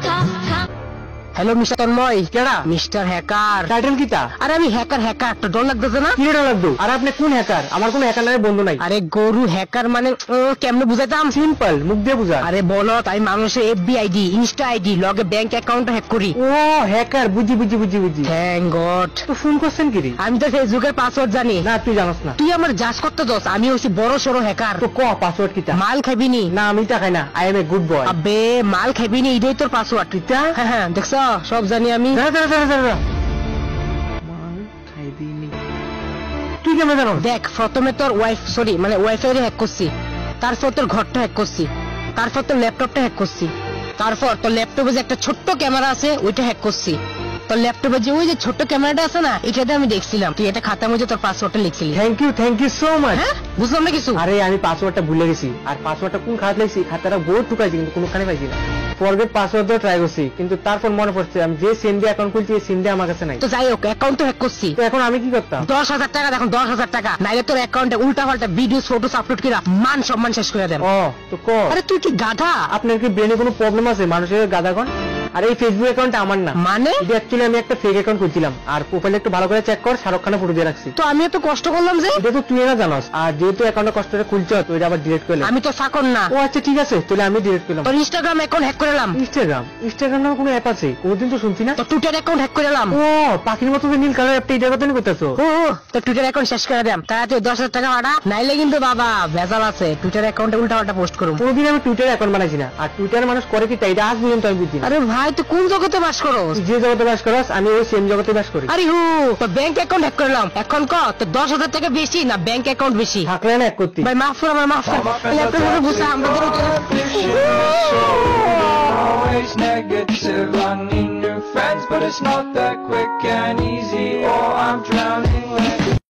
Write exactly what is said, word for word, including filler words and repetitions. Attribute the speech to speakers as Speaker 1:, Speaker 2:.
Speaker 1: Hello mister Tanmoy. কেডা? Mister hacker. Title কিটা? আরে আমি হ্যাকার হ্যাকার তো ডর লাগতেছে না? কি ডর লাগতো? আরে আপনি কোন হ্যাকার? আমার কোন হ্যাকার নামে বন্ধু নাই। আরে গরু হ্যাকার মানে কেমনে বুঝাইতাম? সিম্পল, মুখ দিয়ে বুঝা। আরে বলো, তাই মানুষের এফবি আইডি, ইনস্টা আইডি, লগে ব্যাংক অ্যাকাউন্ট হ্যাক করি। ও হ্যাকার, বুঝি বুঝি বুঝি বুঝি। Thank god. তো ফোন করছেন কি রে? আমি তো ফেসবুকের পাসওয়ার্ড জানি না। তুই জানোস না? তুই আমার জাজ করতে দোস, আমি হইছি বড় সড়ো হ্যাকার। তো ক পাসওয়ার্ড কিটা? মাল খাবিনি? না আমি তা খাই না, I am a good boy. আবে মাল খাবিনি, এটাই তোর পাসওয়ার্ড। কিটা? হ্যাঁ হ্যাঁ দেখছ, সব জানি আমি। তুই কেমন জানো? দেখ, প্রথমে তোর ওয়াইফ সরি মানে ওয়াইফাই হ্যাক করছি, তারপর তোর ঘরটা হ্যাক করছি, তারপর তোর ল্যাপটপটা হ্যাক করছি, তারপর তোর ল্যাপটপে যে একটা ছোট্ট ক্যামেরা আছে ওইটা হ্যাক করছি। তোর ল্যাপটপে যে ওই যে ছোট্ট ক্যামেরাটা আছে না, এটাতে আমি দেখছিলাম তুই এটা খাতার মধ্যে তোর পাসওয়ার্ডটা লিখছিলি। Thank you thank you so much. বুঝলাম না কিছু। আরে আমি পাসওয়ার্ডটা ভুলে গেছি, আর পাসওয়ার্ডটা কোন খাতা লিখছি, খাতাটা বোর্ড ঠুকাইছি কিন্তু কোনখানে পাইছি না। ফরগেট পাসওয়ার্ড দিয়ে ট্রাই করছি, কিন্তু তারপর মনে পড়ছে আমি যে সিম দিয়ে অ্যাকাউন্ট খুলছি এই সিম দিয়ে আমার কাছে নাই। তো যাই হোক, অ্যাকাউন্ট তো হ্যাক করছি, তো এখন আমি কি করতাম? দশ হাজার টাকা দেখুন, দশ হাজার টাকা নাইলে তোর অ্যাকাউন্টে উল্টা পাল্টা ভিডিও ফটোস আপলোড করে মান সম্মান শেষ করে দেন। ও তো কো। আরে তুই কি গাধা? আপনার কি ব্রেনে কোনো প্রবলেম আছে? মানুষের গাধা কোন? আর এই ফেসবুক অ্যাকাউন্ট আমার না। মানে এটা অ্যাকচুয়ালি আমি একটা ফেক অ্যাকাউন্ট খুলছিলাম, আর প্রোফাইল একটু ভালো করে চেক কর, শাহরুখ খানের ফটো দিয়ে রাখছি। তো আমি এত কষ্ট করলাম যে? এটা তো তুই না জানোস, আর যেহেতু অ্যাকাউন্টটা কষ্ট করে খুলছ তো এটা আবার ডিলিট করলে। আমি তো ফাকন না। ও আচ্ছা ঠিক আছে, তাহলে আমি ডিলিট করলাম। তোর ইনস্টাগ্রাম অ্যাকাউন্ট হ্যাক করলাম। ইনস্টাগ্রাম? ইনস্টাগ্রাম নামে কোনো অ্যাপ আছে? কোনদিন তো শুনছি না। তো টুইটার অ্যাকাউন্ট হ্যাক করলাম। ও পাখির মতো যে নীল কালার অ্যাপটা, এটার কথা নিয়ে করতেছো? ও তো টুইটার অ্যাকাউন্ট শেষ করে দেম, তাই তুই দশ হাজার টাকা পাঠা, নাইলে কিন্তু বাবা ভেজাল আছে। টুইটার অ্যাকাউন্টে উল্টা পাল্টা পোস্ট করব। কোনদিন আমি টুইটার অ্যাকাউন্ট বানাইছি না, আর টুইটার মানুষ করে কি তাই এটা আজ পর্যন্ত আমি বুঝি না। আরে ভাই তুই কোন জগতে বাস করস? যে জগতে বাস করস আমি ওই সেম জগতে বাস করি। আরে হু তো ব্যাংক অ্যাকাউন্ট হ্যাক করলাম, এখন ক তো দশ হাজার টাকা বেশি না ব্যাংক অ্যাকাউন্ট বেশি? থাকলে না হ্যাক করতি। ভাই মাফ কর, আমার মাফ কর। ল্যাপটপে বুঝা আমাদের
Speaker 2: always negative. I need new friends, but it's not that quick and easy. Oh, I'm drowning.